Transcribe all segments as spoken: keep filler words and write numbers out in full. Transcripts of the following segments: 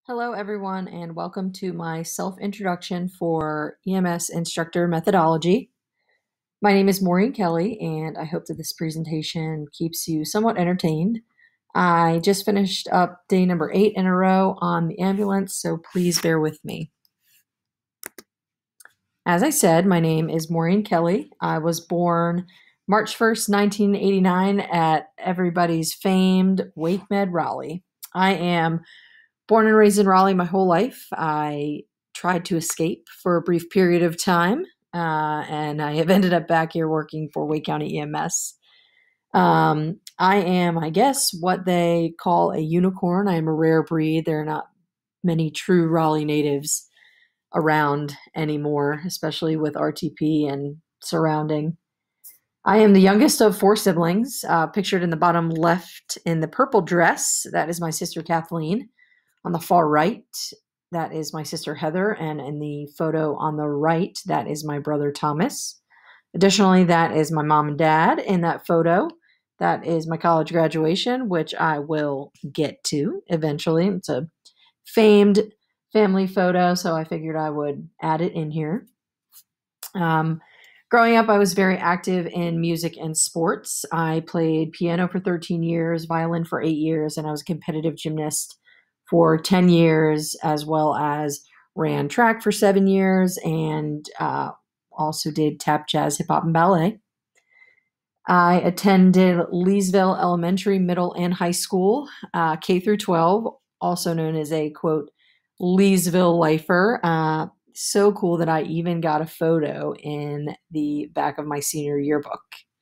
Hello, everyone, and welcome to my self-introduction for E M S instructor methodology. My name is Maureen Kelly, and I hope that this presentation keeps you somewhat entertained. I just finished up day number eight in a row on the ambulance, so please bear with me. As I said, my name is Maureen Kelly. I was born March first, nineteen eighty-nine at everybody's famed WakeMed Raleigh. I am born and raised in Raleigh my whole life. I tried to escape for a brief period of time, uh, and I have ended up back here working for Wake County E M S. Um, I am, I guess, what they call a unicorn. I am a rare breed. There are not many true Raleigh natives around anymore, especially with R T P and surrounding. I am the youngest of four siblings, uh, pictured in the bottom left in the purple dress. That is my sister Kathleen. On the far right, that is my sister Heather, and in the photo on the right, that is my brother Thomas. Additionally, that is my mom and dad in that photo. That is my college graduation, which I will get to eventually. It's a famed family photo, so I figured I would add it in here. Um, growing up, I was very active in music and sports. I played piano for thirteen years, violin for eight years, and I was a competitive gymnast for ten years, as well as ran track for seven years and uh, also did tap, jazz, hip hop, and ballet. I attended Leesville Elementary, Middle, and High School, uh, K through twelve, also known as a, quote, Leesville lifer. Uh, so cool that I even got a photo in the back of my senior yearbook.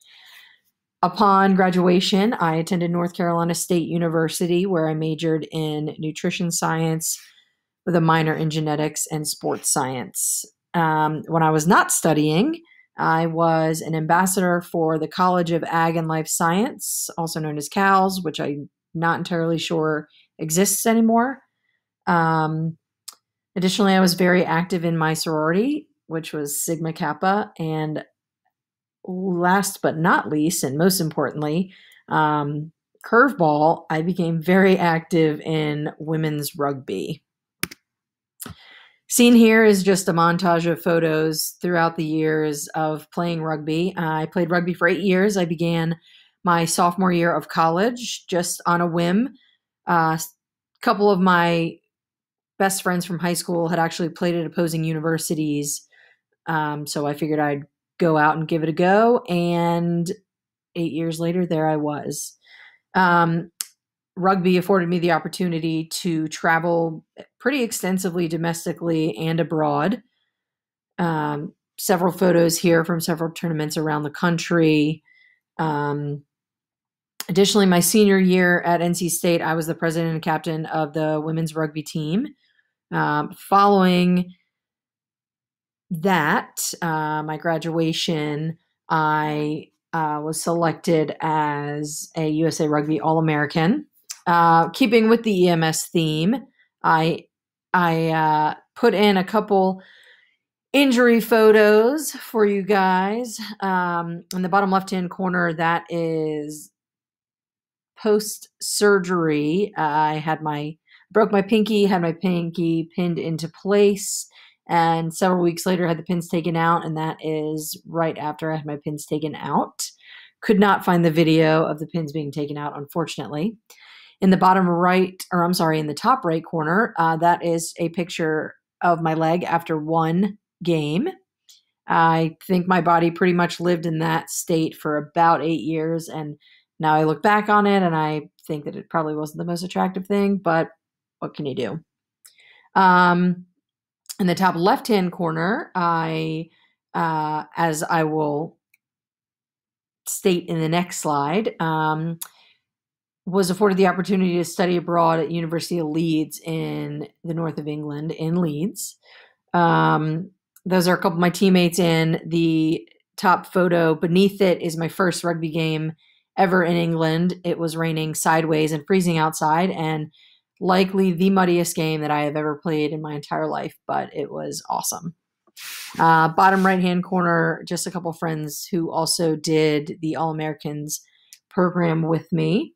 Upon graduation, I attended North Carolina State University, where I majored in nutrition science with a minor in genetics and sports science. Um, when I was not studying, I was an ambassador for the College of Ag and Life Science, also known as CALS, which I'm not entirely sure exists anymore. Um, additionally, I was very active in my sorority, which was Sigma Kappa, and last but not least, and most importantly, um, curveball, I became very active in women's rugby. Seen here is just a montage of photos throughout the years of playing rugby. Uh, I played rugby for eight years. I began my sophomore year of college just on a whim. A uh, couple of my best friends from high school had actually played at opposing universities, um, so I figured I'd go out and give it a go. And eight years later, there I was. Um, rugby afforded me the opportunity to travel pretty extensively domestically and abroad. Um, several photos here from several tournaments around the country. Um, additionally, my senior year at N C State, I was the president and captain of the women's rugby team. Um, following that, uh, my graduation, I uh, was selected as a U S A Rugby All-American. Uh, keeping with the E M S theme, I I uh, put in a couple injury photos for you guys. Um, in the bottom left-hand corner, that is post-surgery. Uh, I had my broke my pinky, had my pinky pinned into place, and several weeks later had the pins taken out, and that is right after I had my pins taken out. Could not find the video of the pins being taken out, unfortunately. In the bottom right, or I'm sorry, in the top right corner, uh, that is a picture of my leg after one game. I think my body pretty much lived in that state for about eight years, and now I look back on it, and I think that it probably wasn't the most attractive thing, but what can you do? Um, in the top left-hand corner, I, uh, as I will state in the next slide, um, was afforded the opportunity to study abroad at University of Leeds in the north of England, in Leeds. Um, those are a couple of my teammates in the top photo. Beneath it is my first rugby game ever in England. It was raining sideways and freezing outside, and likely the muddiest game that I have ever played in my entire life, but it was awesome. Uh, bottom right-hand corner, just a couple friends who also did the All-Americans program with me.